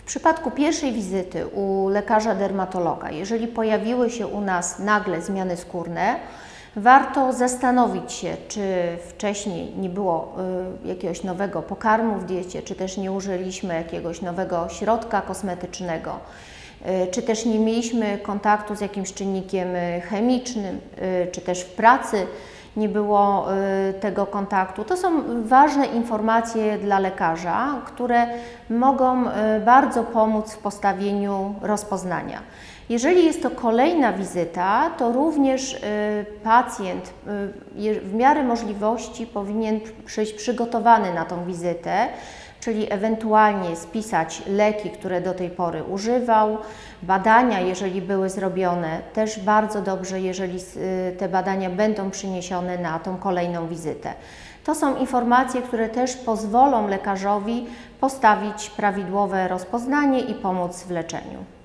przypadku pierwszej wizyty u lekarza dermatologa, jeżeli pojawiły się u nas nagle zmiany skórne, warto zastanowić się, czy wcześniej nie było jakiegoś nowego pokarmu w diecie, czy też nie użyliśmy jakiegoś nowego środka kosmetycznego, czy też nie mieliśmy kontaktu z jakimś czynnikiem chemicznym, czy też w pracy nie było tego kontaktu. To są ważne informacje dla lekarza, które mogą bardzo pomóc w postawieniu rozpoznania. Jeżeli jest to kolejna wizyta, to również pacjent w miarę możliwości powinien przyjść przygotowany na tą wizytę, czyli ewentualnie spisać leki, które do tej pory używał, badania, jeżeli były zrobione, też bardzo dobrze, jeżeli te badania będą przyniesione na tą kolejną wizytę. To są informacje, które też pozwolą lekarzowi postawić prawidłowe rozpoznanie i pomóc w leczeniu.